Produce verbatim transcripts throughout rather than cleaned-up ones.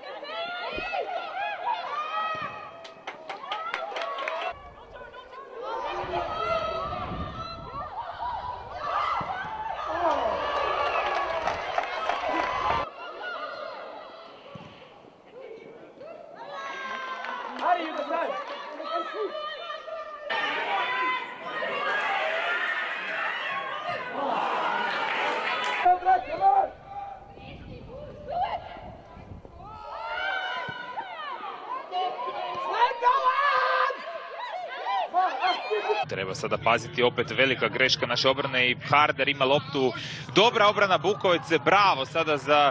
Treba sada paziti, opet velika greška naše obrane i Harder ima loptu. Dobra obrana Bukovice, bravo sada za...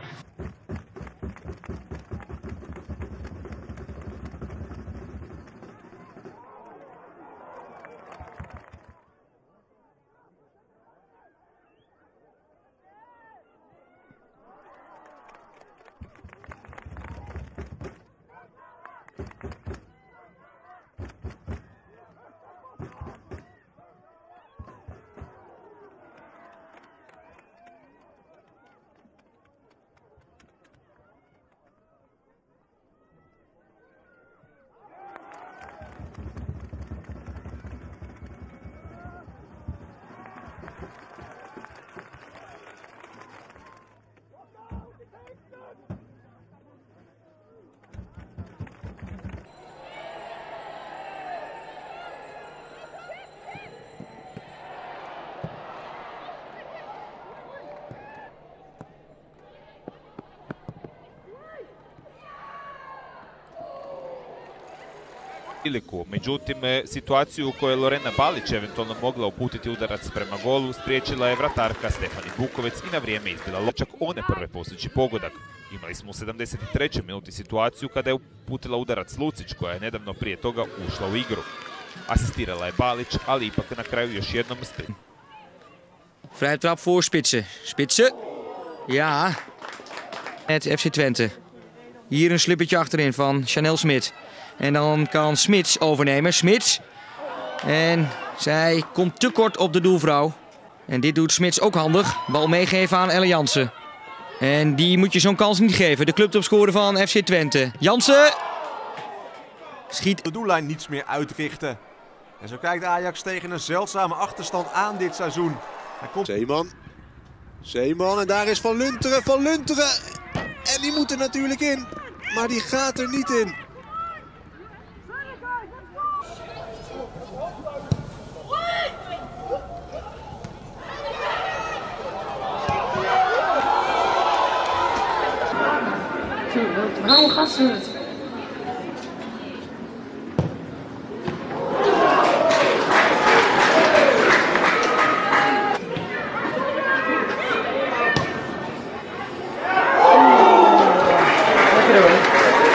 priliku. Međutim, situaciju u kojoj je Lorena Balić eventualno mogla uputiti udarac prema golu, spriječila je vratarka Stefani Bukovec i na vrijeme izbila ločak one prve posljednji pogodak. Imali smo u sedamdeset trećoj minuti situaciju kada je uputila udarac Lucić, koja je nedavno prije toga ušla u igru. Asistirala je Balić, ali ipak na kraju još jednom spri. Vrije trap voor Spitsen. Spitsen. Ja. Het F C Twente. Hier een slippertje achterin van Chanel Smit. En dan kan Smits overnemen. Smits. En zij komt te kort op de doelvrouw. En dit doet Smits ook handig. Bal meegeven aan Elle Jansen. En die moet je zo'n kans niet geven. De clubtopscorer van F C Twente. Jansen. Schiet. De doellijn niets meer uitrichten. En zo kijkt Ajax tegen een zeldzame achterstand aan dit seizoen. Hij komt... Zeeman. Zeeman en daar is Van Lunteren. Van Lunteren. En die moet er natuurlijk in. Maar die gaat er niet in. Waarom gassen het? Lekker hoor.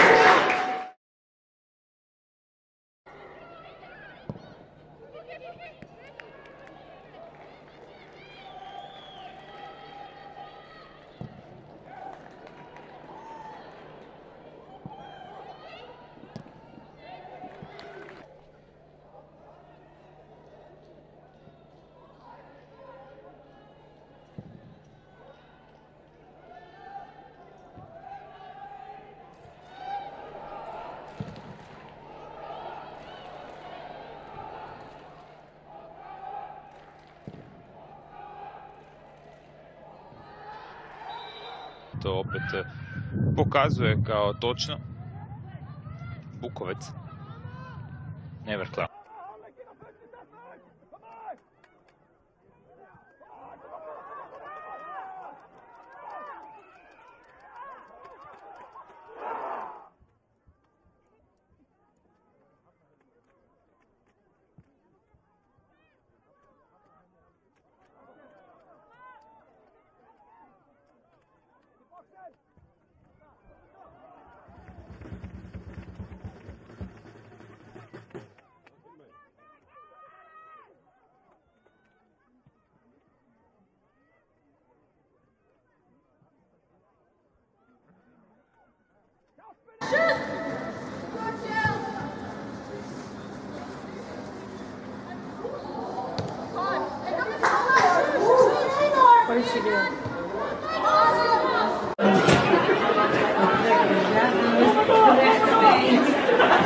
To opet pokazuje kao točno. Bukovec. Neverkla.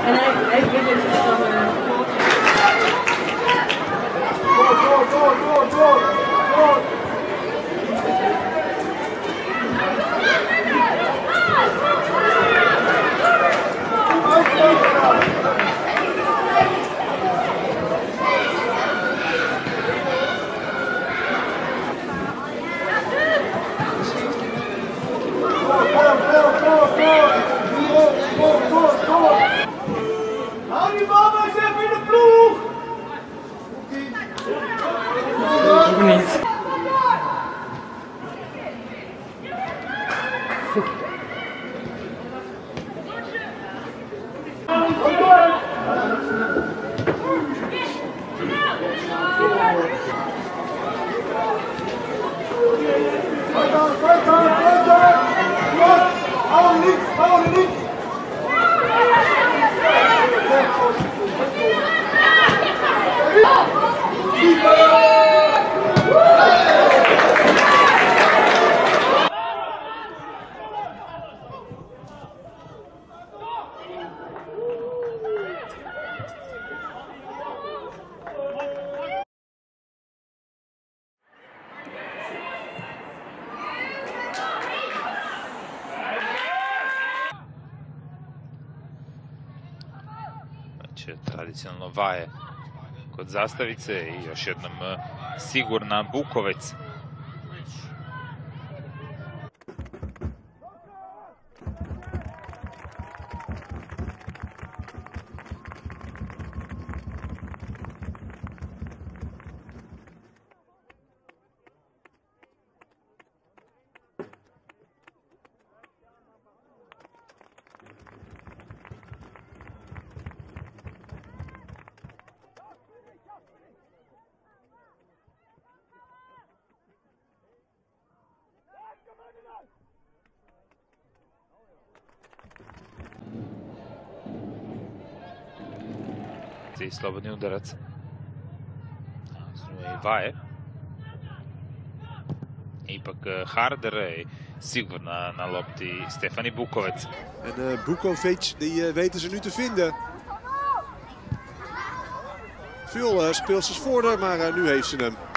En hij, hij wint het dus dan uh, Hou die bal maar eens even in de ploeg! Ook niet. Hou niet, hou niet! Znači, tradicionalno Vaje kod zastavice i još jednom sigurna Bukovec. I slobodni udarac. I Vaje. Ipak Harder i sigurno na lopti Stefani Bukovec. En uh, Bukovic, die uh, weten ze nu te vinden. Veel uh, speelsters voor haar, maar uh, nu heeft ze hem.